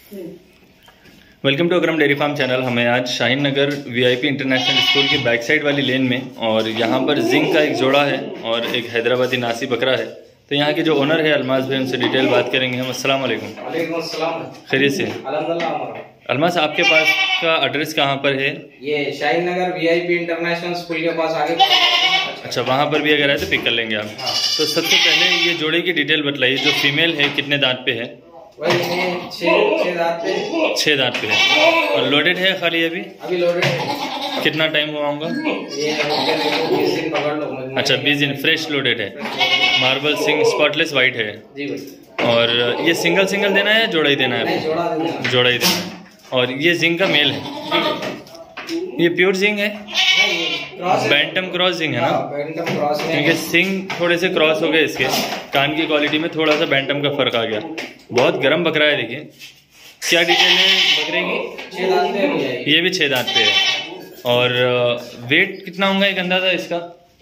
Welcome to Akram dairy farm channel. हमें आज Shaheen Nagar VIP international school की बैक साइड वाली लेन में, और यहाँ पर जिंक का एक जोड़ा है और एक हैदराबादी नासी बकरा है। तो यहाँ के जो ओनर है अलमास भाई, उनसे डिटेल बात करेंगे हम। अस्सलाम वालेकुम। खैरियत से? अलमास, आपके पास का एड्रेस कहाँ पर है? ये Shaheen Nagar VIP international school के पास आगे। अच्छा, वहाँ पर भी अगर है तो पिक कर लेंगे आप। हाँ। तो सबसे पहले ये जोड़े की डिटेल बतलाइए। जो फीमेल है कितने दांत पे है? वही 6 दांत पे। 6 दांत पे है। और लोडेड है खाली अभी लोडेड है। कितना टाइम हुआ होगा? ये 20 दिन पकड़ लो। अच्छा, 20 दिन फ्रेश लोडेड है। मार्बल सिंग स्पॉटलेस वाइट है जी भाई। और ये सिंगल देना है या जोड़ा ही देना है? जोड़ा ही देना है। और ये जिंक का मेल है। ये प्योर जिंक है, बैंटम क्रॉस जिंक है ना? बैंटम क्रॉस है, क्योंकि सिंग थोड़े से क्रॉस हो गए इसके। कान की क्वालिटी में थोड़ा सा बैंटम का फर्क आ गया। बहुत गर्म बकरा है। देखिए क्या डिटेल है बकरे की। 6 दांत पे है। ये भी 6 दांत पे है। और वेट कितना होगा एक अंदाजा इसका?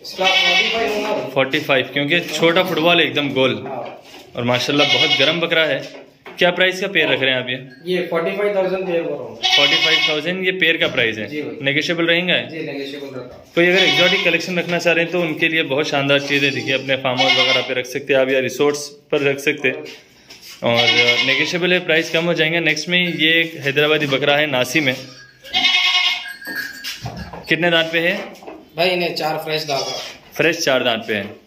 45, क्योंकि छोटा फुटबॉल है एकदम गोल। और माशाल्लाह बहुत गर्म बकरा है। क्या प्राइस का पेयर रख रहे हैं आप? ये 45,000 पेयर कर रहा हूं। 45,000 ये पेयर का प्राइस है। नेगोशिएबल रहेंगे? जी नेगोशिएबल रहता है। कोई अगर एक्जॉटिक कलेक्शन रखना चाह रहे हैं तो उनके लिए बहुत शानदार चीज़ें देखिए। अपने फार्म हाउस वगैरह पे रख सकते हैं आप, या रिसोर्ट्स पर रख सकते हैं। और नेगोशिएबल है, प्राइस कम हो जाएंगे। नेक्स्ट में ये एक हैदराबादी बकरा है नासी में। कितने दांत पे है भाई? इन्हें 4 फ्रेश दांत। फ्रेश 4 दांत पे है।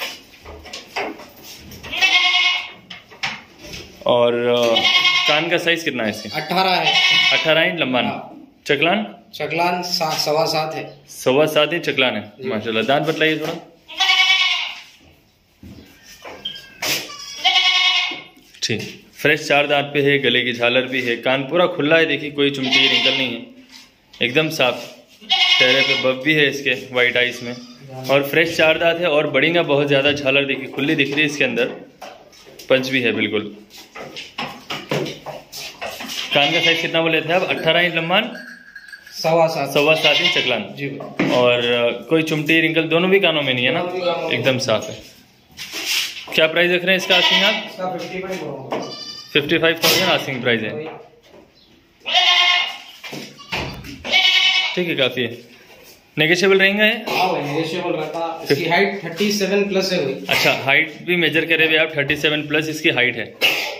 और कान का साइज कितना है इसके? 18 है। 18 इंच लंबान। चकलान 7.25 है। 7.25 इंच चकलान है माशाल्लाह। दांत बतलाइए थोड़ा। ठीक, फ्रेश 4 दांत पे है। गले की झालर भी है। कान पूरा खुला है। देखिए कोई चुमटी रिंकल नहीं है, एकदम साफ। चेहरे पे बफ भी है इसके वाइट आइस में। और फ्रेश 4 दांत है और बड़ी ना बहुत ज्यादा झालर देखिए खुली दिख रही है इसके अंदर। पंच भी है बिल्कुल। कान का साइज कितना बोले थे आप? 18 इंच लंबान, 7.25 इंच चकलान जी। और कोई चुमटी रिंकल दोनों भी कानों में नहीं है ना? एकदम साफ है। क्या प्राइस रख रहे हैं इसका आस्किंग आप? 55,000 आस्किंग प्राइस है। ठीक है, काफी है। नेगोशिएबल रहेंगे? नेगोशिएबल रहता। इसकी हाइट 37 प्लस है भाई। अच्छा, हाइट भी मेजर करे हुए आप? 37 प्लस इसकी हाइट है।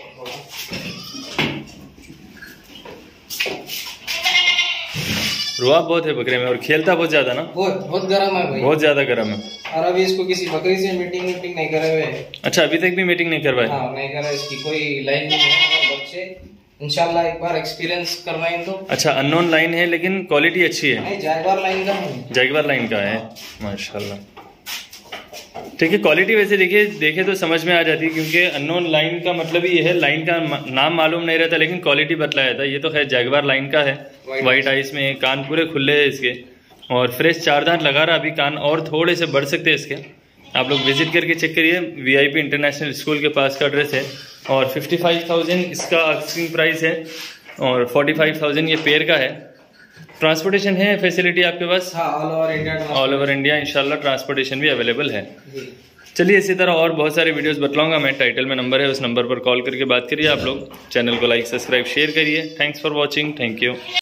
रुआ बहुत है बकरे में और खेलता बहुत ज्यादा ना? बहुत गर्म है भाई। बहुत ज्यादा गर्म है। और अभी इसको किसी बकरी से मीटिंग नहीं करे हुए। अच्छा, अभी तक भी मीटिंग नहीं करवाए? हाँ, नहीं करा। इसकी कोई लाइन नहीं है। बच्चे इंशाल्लाह एक बार एक्सपीरियंस करवाएं तो। अच्छा, अननोन लाइन है लेकिन क्वालिटी अच्छी है। नहीं, जैगवार लाइन का है। जैगवार लाइन का है माशाल्लाह। ठीक है, क्वालिटी वैसे देखे तो समझ में आ जाती है, क्योंकि अननोन लाइन का मतलब ये है लाइन का नाम मालूम नहीं रहता लेकिन क्वालिटी बतलाया जाता है। ये तो खैर जैगवार लाइन का है। वाइट आइस में, कान पूरे खुले हैं इसके और फ्रेश 4 दांत लगा रहा। अभी कान और थोड़े से बढ़ सकते हैं इसके। आप लोग विजिट करके चेक करिए। वीआईपी इंटरनेशनल स्कूल के पास का एड्रेस है। और 55,000 इसका आस्किंग प्राइस है और 45,000 ये पेयर का है। ट्रांसपोर्टेशन है फैसिलिटी आपके पास? हाँ, ऑल ओवर इंडिया इंशाल्लाह ट्रांसपोर्टेशन भी अवेलेबल है। चलिए, इसी तरह और बहुत सारे वीडियोस बतलाऊंगा मैं। टाइटल में नंबर है, उस नंबर पर कॉल करके बात करिए आप लोग। चैनल को लाइक, सब्सक्राइब, शेयर करिए। Thanks for watching. Thank you.